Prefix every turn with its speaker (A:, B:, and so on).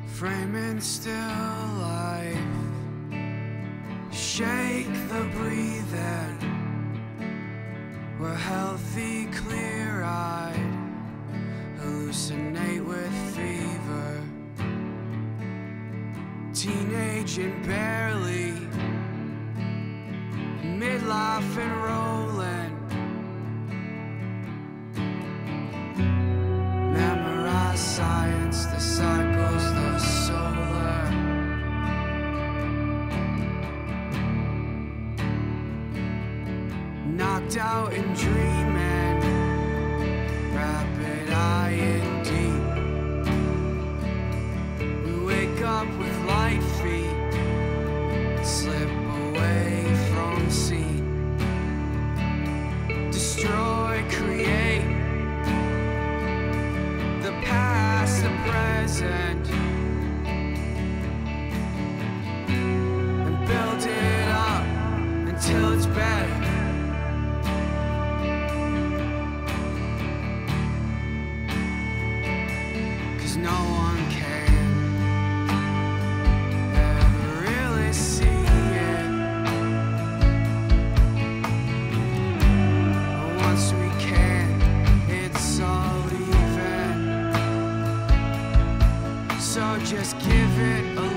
A: framing still life. Shake the breathing. We're healthy, clear-eyed, hallucinate with fever. Teenage and barely, midlife and rolling. Memorize science, the cycles, the solar. Knocked out and dreaming, rapid eye and deep. We wake up with light feet, slip away from seat. Destroy, create, the past, the present, and build it up until it's better. 'Cause no one can ever really see it. But once we can, it's all even. So just give it a